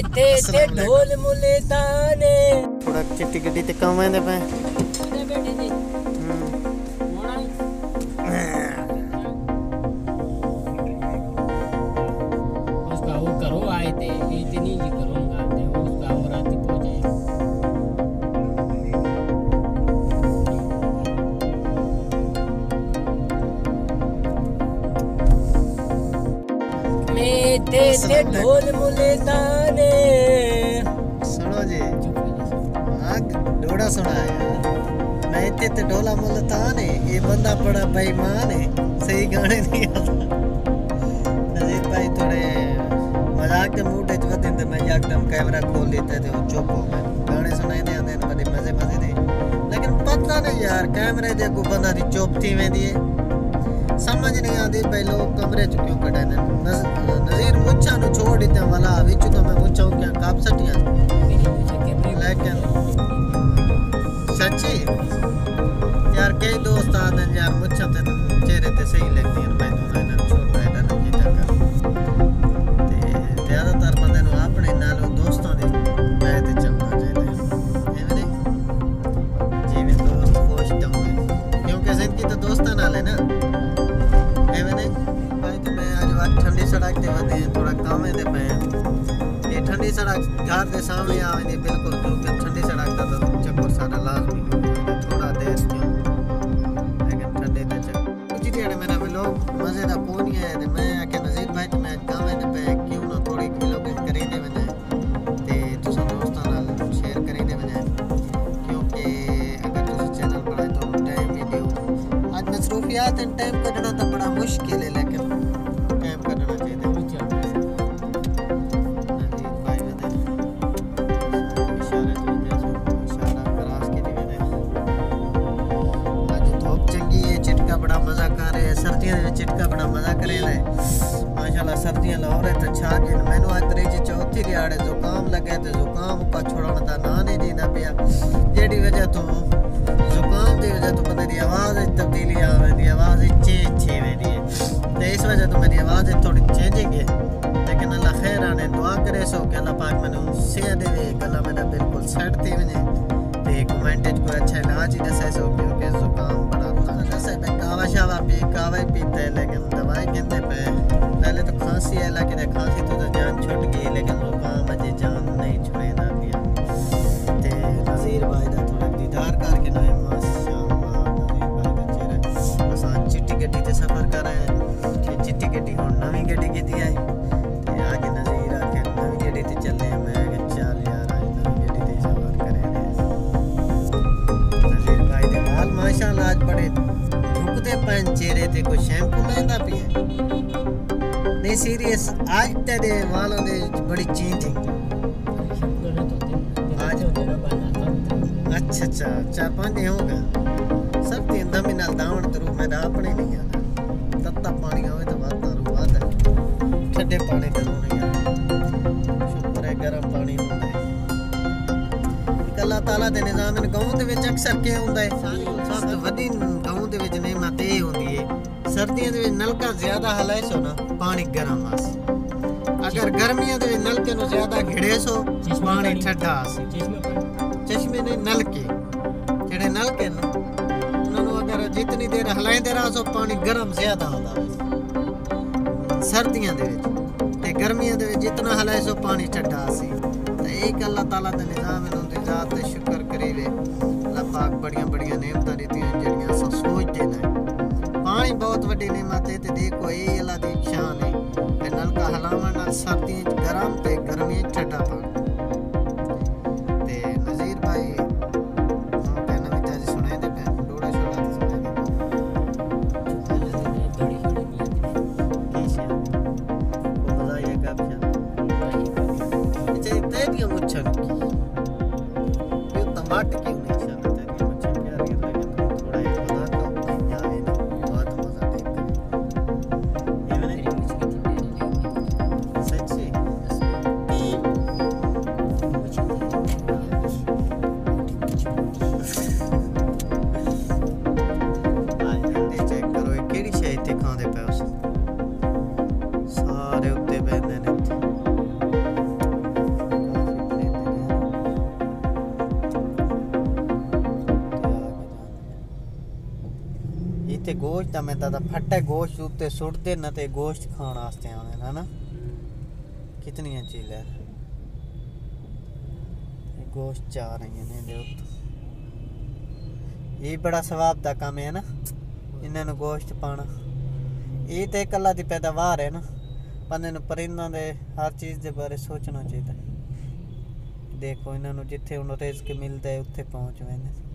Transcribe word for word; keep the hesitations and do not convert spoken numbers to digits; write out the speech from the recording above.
ते ते ढोल मुले ताने थोड़ा चिट्टी गड्डी ते काम आंदे पे बैठे जी उसका वो करो आए थे इतनी जी करूंगा ते उसका और रात पहुंचे मैं ते ते ढोल मुले ताने सुनो जी आग डोड़ा सुना यार मैं इतने ते ढोला मुल ताने ये बंदा बड़ा बेईमान है सही गाने नहीं आता नजीर भाई थोड़े मजाक के मूड च वदे ते मैं एकदम कैमरा खोल लेता ते वो चुप हो गए गाने सुनाई दे आंदे बड़े मजे मजे दे लेकिन पता नहीं यार कैमरे दे को बंदा दी चुप थी वेंदी है समझ नहीं आती भाई लोग कमरे च क्यों कटे ने नजीर मुच्छा नु छोड़ देते वाला विच तो मैं मुच्छा क्या काप सटिया लेकिन सच्ची यार कई दोस्त आते हैं यार मुच्छा ते चेहरे ते सही लगती है भाई दोनों ने छोड़ रहा है ना की टक्कर ते ज्यादातर बंदे नु अपने नालों दोस्तों दी मैं ते चलना चाहिए एवें नहीं जीवन दोस्त खुश होवे क्योंकि जिंदगी तो दोस्तां नाल है ना एवें नहीं भाई तो मैं आज बात ठंडी सड़क ते वदे थोड़ा काम है ते मैं ये ठंडी सड़क घर के सामने आवे बिल्कुल क्योंकि ठंडी सड़क का तो चक्कर सारा लाजमी थोड़ा देर क्यों लेकिन ठंडे ते चक्कर कुछ जेड़े मेरा व्लॉग मजे दा कोई नहीं है ते मैं आके नजीर भाई तो मैं काम है पे क्यों ना थोड़ी व्लॉग करी दे मैंने ते तुसा दोस्तां नाल शेयर करी दे मैंने क्योंकि अगर तुस चैनल बनाए तो टाइम ही दियो आज मसरूफियात एंड टाइम कढना तो बड़ा मुश्किल है लेकिन टाइम कढना चाहिए चिटका बड़ा मजा करे ले माशाल्लाह सर्दियां लाहौर है तो छा के मैनू आज त्रीजी चौथी दिहाड़े जुकाम लगे तो जुकाम का छोड़न दा ना नहीं दीदा पिया जेडी वजह तो जुकाम दी वजह तो बंदे दी आवाज में तब्दीली आवेंदी आवाज चेंज छे वेंदी है ते इस वजह तो मेरी आवाज थोड़ी चेंजिंग है लेकिन अल्लाह खैर आने दुआ करे सो कि अल्लाह पाक मैनू सेहत देवे गला मेरा बिल्कुल सेट थी वने ते कमेंट च कोई अच्छा इलाज ही दसे सो क्योंकि जुकाम बड़ा दसे पे कावा शावा पी कावा ही पीते लेकिन दवाई कहते पे पहले तो खांसी है लेकिन खांसी तो, तो जान छुट गई लेकिन जुकाम अजे जान नहीं छुड़ेदा पिया ते नजीर भाई दा थोड़ा दीदार करके ना माशाअल्लाह नजीर भाई दा चेहरा बस आज चिट्टी गड्डी ते सफर कर रहे हैं कि चिट्टी गड्डी हुन नवी गड्डी कीती है ते आज नजीर आके नवी गड्डी ते चले मैं कि चल यार आज नवी गड्डी ते सफर करे नजीर भाई दे हाल माशाअल्लाह आज बड़े धुकते पैन चेहरे ते कोई शैम्पू लेंदा पिया नहीं सीरियस आज तेरे वालों दे बड़ी चेंजिंग आज अच्छा अच्छा चार पांच दिन हो गए सब दिन दा में नाल दावण तरू मैं अपने नहीं आना तत्ता पानी आवे तो बात ना बात ठंडे पानी करो नहीं यार शुक्र है गरम पानी होता है अल्लाह ताला दे निजाम इन गांव दे विच अक्सर के हुंदा है सब तो वडी गांव दे विच नेमत ए हुंदी है सर्दियां दे विच नलका ज्यादा हलाए सो ना पानी गरम आस अगर गर्मियां दे विच नलके नु ज्यादा घिड़े सो पानी ठंडा आस चश्मे ने नलके जेड़े नलके न उन्हां नु अगर जितनी देर हलाएंदे रहो सो पानी गरम ज्यादा होता है सर्दियां दे विच ते गर्मियां दे विच जितना हलाए सो पानी ठंडा आसी ते एक अल्लाह ताला दे निजाम नु दी जात ते शुक्र करीवे अल्लाह पाक बड़ियां बड़ियां नेमतां दित्तियां जेड़ियां अस सोचदे नहीं पानी बहुत वड्डी नेमत है ते देखो ये अल्लाह दी शान है ते नलका हलावन नाल सर्दियां च गरम ते गर्मियां च ठंडा पानी ते नजीर भाई ते नवी ताजी सुनाई दे पे डोड़ा छोड़ा सुनाई दे थोड़ी थोड़ी ऐसे वो बताइए कब क्या अच्छा तेरी मुच्छा ये टमाटर क्यों नहीं चलता तेरी मुच्छा प्यार के लेकिन थोड़ा ये बता दो जावे ना बहुत मजा देख कर ये मैंने सच्ची इत्थे गोश्त दा मैं दादा फट्टे गोश्त उत्ते सुटदे न ते गोश्त खाण वास्ते आने है ना कितनियां चीज़ां है गोश्त चा रही ने दे उत्ते ये बड़ा सवाब दा काम है ना इन्हां नूं गोश्त पाना ये तो एक अल्लाह दी पैदावार है ना बंदे नूं परिंदां दे हर चीज़ दे बारे सोचना चाहिए देखो इन्हां नूं जिथे हुण रिज़्क मिलदा है उत्थे पहुंच वेंदे